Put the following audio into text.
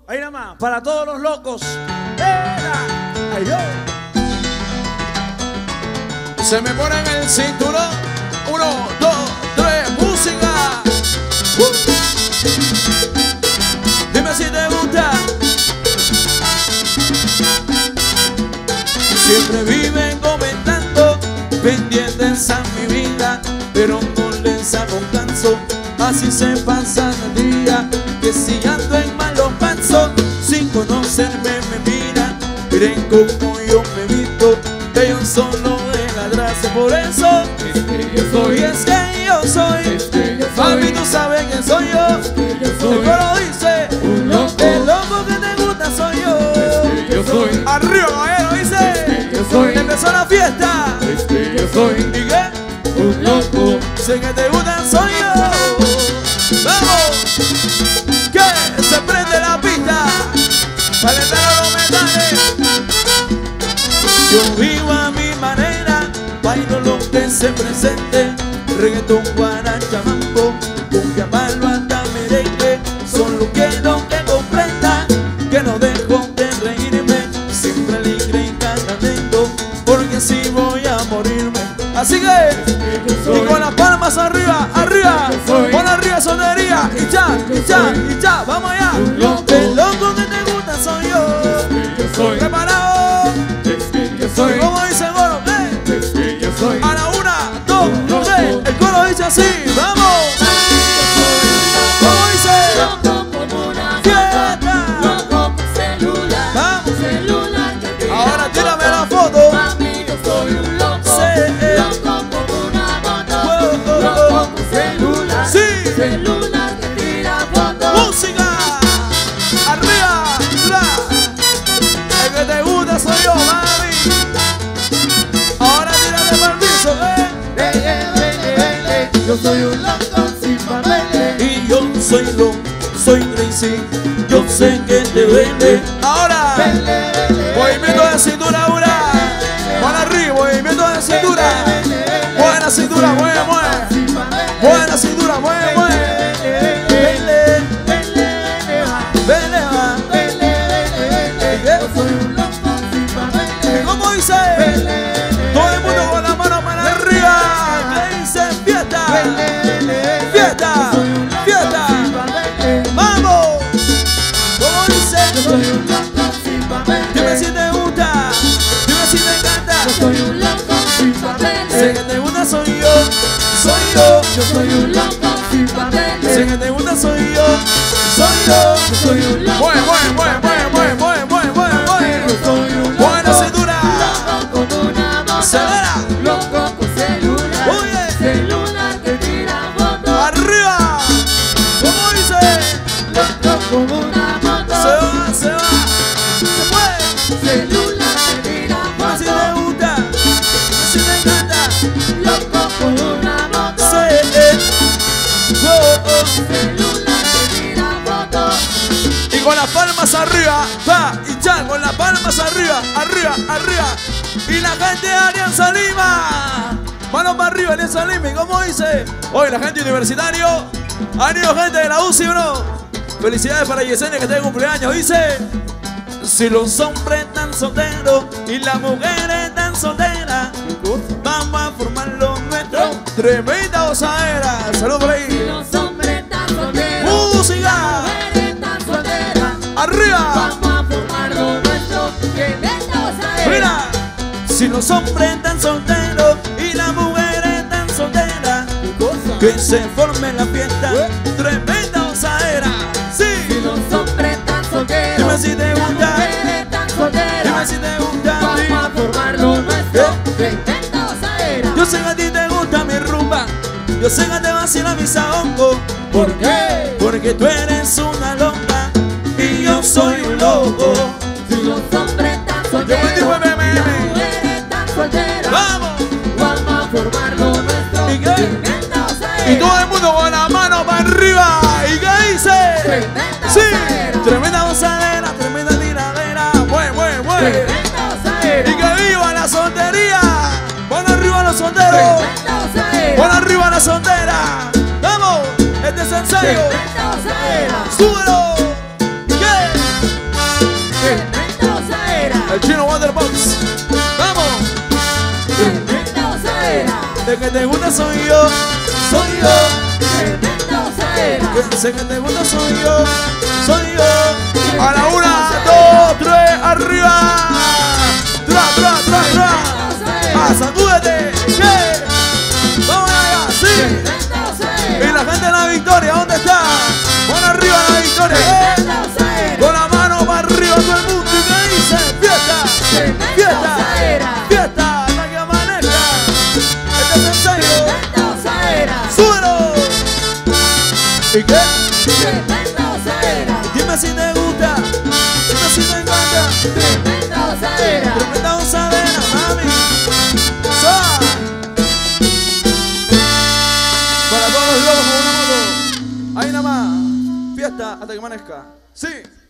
Ahí nada más, para todos los locos. Ay, yo. Se me pone en el cinturón. 1, 2, 3, música. Dime si te gusta. Siempre viven comentando, pendientes a mi vida, pero no les hago caso. Así se pasan el día, que si ando en malos pasos, sin conocerme me miran, miren como yo me visto, ellos solo de la gracia. Por eso es que yo soy, es que yo soy, mami, tú sabes que soy yo. El coro dice, el loco que te gusta soy yo. Yo soy, arriba caballero, dice, yo soy, empezó la fiesta. Yo soy, ¿y qué? Un loco, sé que te gusta soy yo. ¡Vamos! Que se prende la pista, calentar los metales. Yo vivo a mi manera, bailo lo que se presente, reggaetón, guaracha, mambo, cumbia, palo, hasta merengue. Solo quiero que comprenda que no dejo de reírme, siempre alegre y cantando, porque así voy a morirme. Así que, y con las palmas arriba, arriba, con arriba sonería, y ya, y ya, y ya, vamos allá. El loco que te gusta soy yo. Preparado, como dice el coro, a la 1, 2, 3, el coro dice así, vamos. Como dice, fiesta, vamos. Ahora tírame la foto. Celular que tira fotos. Música, arriba, el que te gusta soy yo, mami. Ahora tírate permiso, Yo soy un loco sin papeles. y yo soy soy crazy, yo sé que te duele. Ahora, movimiento de cintura, una, para arriba, movimiento de cintura. Buena cintura, mueve, mueve. Buena cintura, mueve, mueve. ¿Cómo dice? Todo el mundo con la mano para arriba. ¿Qué dice? Fiesta, fiesta, fiesta. Vamos. ¿Cómo dice? Dime si te gusta, dime si te encanta. Sé que te gusta soy yo, soy yo. Yo soy un loco sin papeles. Sé que te gusta soy yo, soy yo. Yo soy un loco. Mueve, mueve, mueve, mueve, mueve, mueve, mueve, mueve. Yo soy un loco. Buena cintura. Loco con una moto. Acelera. Loco con celular. Oye. Celular que tira fotos. Arriba. ¿Cómo dice? Loco con una moto. Se va, se va. Se puede. Celular que tira Dime si te fotos. gusta, dime si te encanta. Loco con una moto. Celular que tira fotos. Y con las palmas arriba, va, y ya, con las palmas arriba, arriba, arriba. Y la gente de Alianza Lima, manos para arriba, Alianza Lima. ¿Y cómo dice? Hoy la gente universitario, han ido gente de la UCI, bro. Felicidades para Yesenia que está de cumpleaños. Dice, si los hombres están solteros y las mujeres están solteras, vamos a formar lo nuestro. Tremenda gozadera. Salud por Si ahí. los hombres están solteros, Música. las mujeres están solteras, Arriba. vamos a formar lo nuestro. Que venda gozadera. Mira, si los hombres están solteros y las mujeres están solteras, que se forme la fiesta. Tremenda gozadera. Si Sí. los hombres están solteros, Dime si te y las gusta. mujeres están solteras, Dime si te gusta. vamos a formar lo nuestro. Que venda gozadera. Yo sé que a ti te gusta mi rumba, yo sé que te vacila mi saongo. ¿Por qué? Porque tú eres una loca y yo soy un loco. Si los hombres están Yo solteros me digo, y las mujeres están solteras, ¡Vamos! vamos a formar lo nuestro. ¿Y qué? Tremenda gozadera. Y todo el mundo con la mano para arriba. ¿Y qué dice? Tremenda Sí, gozadera. tremenda gozadera, tremenda tiradera. Mueve, mueve, mueve. Tremenda gozadera. Y que viva la soltería. Pon arriba los solteros. Tremenda gozadera. Pon arriba la soltera. Vamos, este es el ensayo. Tremenda gozadera. Súbelo. ¿Y qué? Sé que te gusta, soy yo, soy yo. A la 1, 2, 3, arriba. Tra, tra, tra, tra. Ah, sacúdete. ¿Qué? Vamos allá, sí. Y la gente de la victoria, ¿dónde está? Mano arriba la victoria. Con la mano para arriba todo el mundo. ¿Y qué dice? Fiesta, fiesta, fiesta, hasta que amanezca. Este es el sello. ¡Súbelo! ¿Y qué? Dime si te gusta, dime si te encanta. Tremenda osadera, mami. ¡Soa! Para todos los locos con una moto. Ahí nada más. Fiesta hasta que amanezca. Sí.